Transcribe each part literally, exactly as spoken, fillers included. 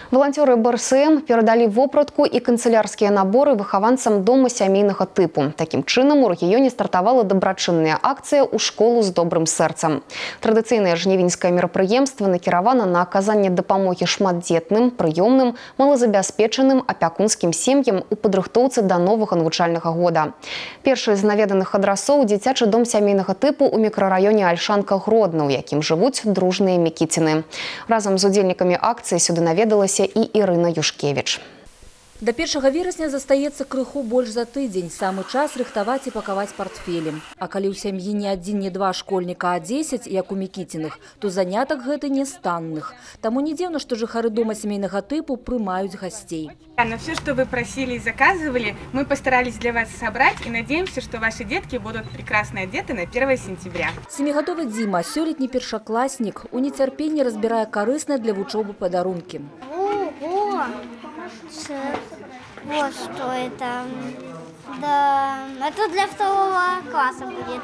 Волонтеры БРСМ передали вопратку и канцелярские наборы выхованцам дома сямейнага типу. Таким чином у регионе стартовала добрачынная акция «У школу с добрым сердцем». Традиционное жнівеньское мероприемство накіравано на оказание допомоги шматдетным, приемным, малозабяспечаным, опекунским семьям у падрыхтоўцы до нового навучального года. Перший из наведанных адрасоў – дзіцячы дом сямейнага типу у микрорайоне Альшанка-Гродно, у якім живут дружные Микитины. Разом с удзельниками акции сюда наведалась и Ирина Юшкевич. До першага верасня застаецца крыху больш за тыдзень. Самы час рыхтаваць і пакаваць портфелі. А калі ў сям'і не адзін, не два школьніка, а дзесяць, як у Мікітіных, то занятак гэты не з танных. Таму не дзіўна, што жыхары дома сямейнага типу прымаюць гостей. Но все, что вы просили и заказывали, мы постарались для вас собрать и надеемся, что ваши детки будут прекрасно одеты на первое сентября. Семігадовы Дима, сёлетні першакласнік, у нецярпенні разбірае карысныя для вучобы падарункі. Ого! Вот что это. Да, это для второго класса будет.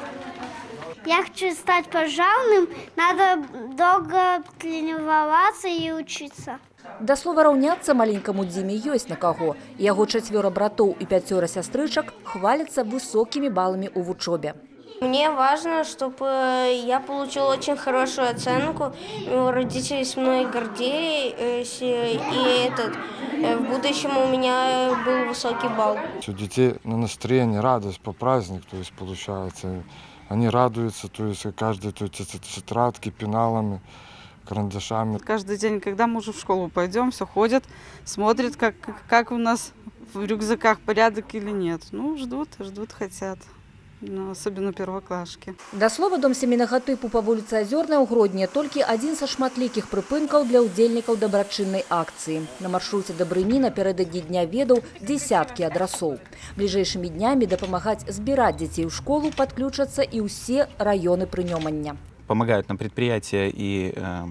Я хочу стать пожарным, надо долго тренироваться и учиться. Да слова раўняцца маленькаму Диме ёсць на каго. Яго чацвёра братоў і пяцёра сястрычак хвалятся высокими баллами у вучобе. Мне важно, чтобы я получил очень хорошую оценку, родители с мной гордились, и этот, в будущем у меня был высокий балл. У детей на настроение, радость по празднику, то есть получается, они радуются, то есть каждой тетрадки, пеналами, карандашами. Каждый день, когда мы уже в школу пойдем, все ходят, смотрят, как, как у нас в рюкзаках порядок или нет. Ну, ждут, ждут, хотят. Ну, особенно первоклашки. Да слова, дом сямейнага типу по вуліцы Азёрнай у Гродні только один со шматлікіх прыпынкаў для удзельнікаў дабрачыннай акции. На маршруте Добрыні напердадні дня ведаў десятки адрасоў. Ближайшими днями дапамагаць збирать детей в школу подключатся и все районы прынёмання. Помогают нам предприятия и э,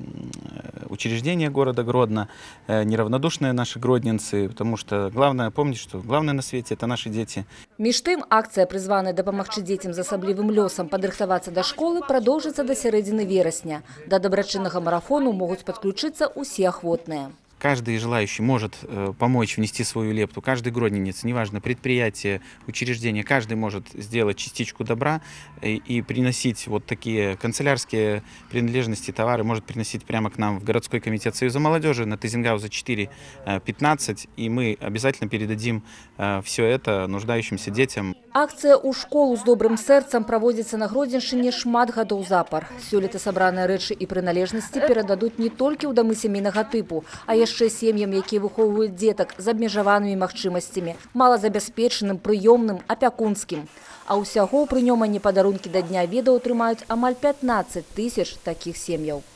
учреждения города Гродно, э, неравнодушные наши гродненцы, потому что главное помнить, что главное на свете – это наши дети. Між тым, акция, призваная дапамагчы дзецям з асаблівым лёсам падрыхтавацца да школы, продолжится до сярэдзіны верасня. До добрачыннага марафону могут подключиться все охотные. Каждый желающий может э, помочь внести свою лепту. Каждый гродненец, неважно, предприятие, учреждение, каждый может сделать частичку добра и, и приносить вот такие канцелярские принадлежности, товары, может приносить прямо к нам в городской комитет Союза молодежи на Тызенгауза четыре пятнадцать, и мы обязательно передадим э, все это нуждающимся детям. Акция «У школу с добрым сердцем» проводится на Гродзеншчыне шмат гадоў запар. Сёлета сабраныя рэчы і прыналежнасці перададуць не толькі ў дамы сямейнага типу, а яшчэ сем'ям, якія выхоўваюць дзетак з абмежаванымі магчымасцямі, малазабяспечаным, прыёмным, апякунскім. А ўсяго ў прынёманні падарункі да дня ведаў атрымаюць амаль пятнаццаць тысяч такіх сем'яў.